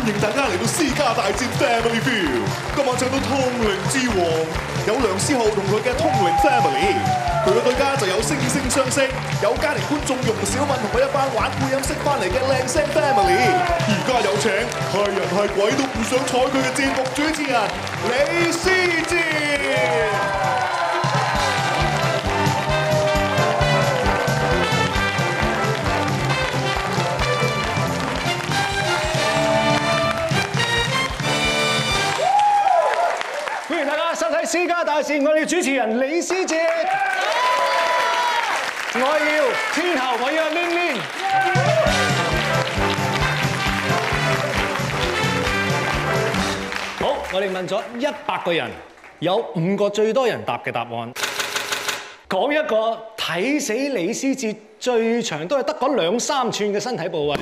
迎大家嚟到私家大戰 Family Feel。今晚唱到通靈之王，有梁思浩同佢嘅通靈 Family。佢嘅對家就有惺惺相惜，有家庭觀眾容小敏同佢一班玩配音識翻嚟嘅靚聲 Family。而家有請係人係鬼都唔想睬佢嘅節目主持人李思捷。 歡迎大家收睇《私家大戰》，我哋主持人李思捷，我要天后，我要 Lin Lin。好，我哋問咗100個人，有5個最多人答嘅答案。講一個睇死李思捷最長都係得嗰2-3寸嘅身體部位，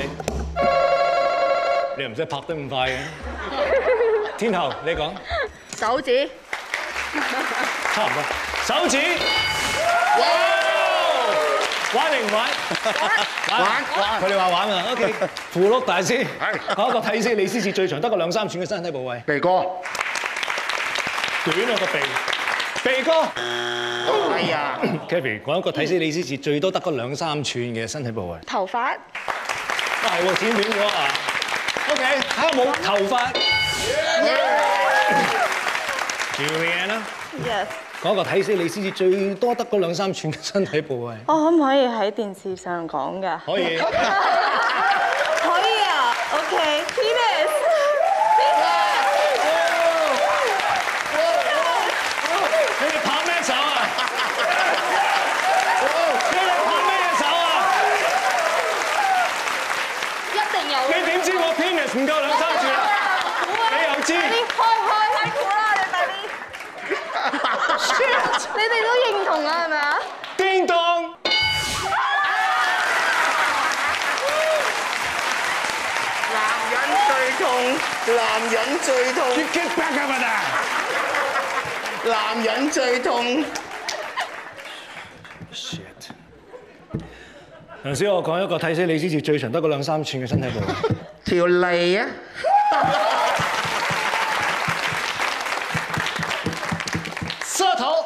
你又唔使拍得咁快嘅。天后，你講。 手指， 差唔多。手指，哇！玩定唔玩？玩。佢哋話玩啊。OK。符籙大師，講一個睇死李思捷最長得個2-3寸嘅身體部位。 鼻哥。 短啊個鼻。鼻哥。 哎呀 Kathy 講一個睇死李思捷最多得個2-3寸嘅身體部位。 頭髮。 係喎，剪短咗啊。OK， 睇下冇頭髮。Juliana Yes。 講個睇死李思捷最多得嗰2-3寸嘅身體部位。 我可唔可以喺電視上講㗎？ 可以。 可以啊。OK。Penis。 你哋拍咩手啊？你哋拍咩手啊？ 一定有。 你點知我 penis 唔夠2-3寸啊？你又知？ 開估啦！你快啲。你哋都認同啊，係咪啊？ 叮當。 男人最痛。 You get back up 啊！ 男人最痛。 Shit！ 頭先我講一個睇死李思捷最長得個2-3寸嘅身體部位。 條脷啊！ 舌頭。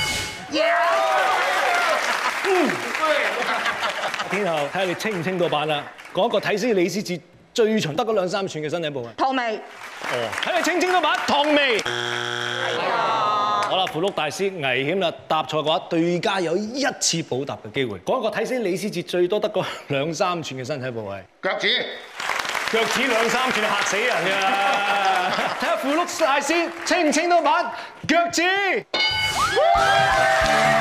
天后，睇下你清唔清到版啦。講一個睇死李思捷最長得嗰2-3寸嘅身體部位。 唐眉。 哦，睇你清唔清到版，唐眉。好啦，符籙大師危險啦！答錯嘅話，對家有1次補答嘅機會。講一個睇死李思捷最多得個2-3寸嘅身體部位。 腳趾。 腳趾2-3寸嚇死人㗎！睇下符籙大師清唔清到版，腳趾。